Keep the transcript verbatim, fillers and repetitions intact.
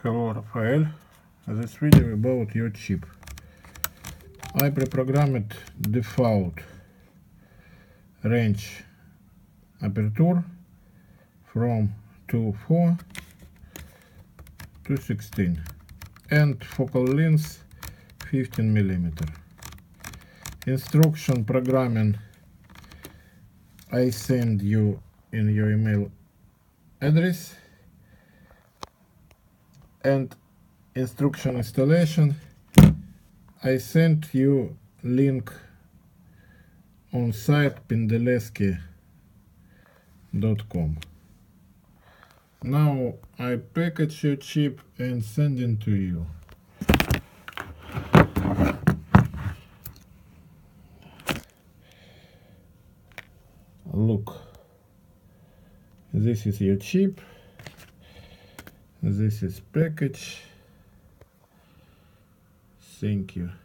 Hello, Rafael. This video about your chip. I pre-programmed default range aperture from two point four to sixteen and focal length fifteen millimeter. Instruction programming I send you in your email address, and instruction installation I sent you link on site pendeleski dot com. Now I package your chip and send it to you. Look, this is your chip, this is package. Thank you.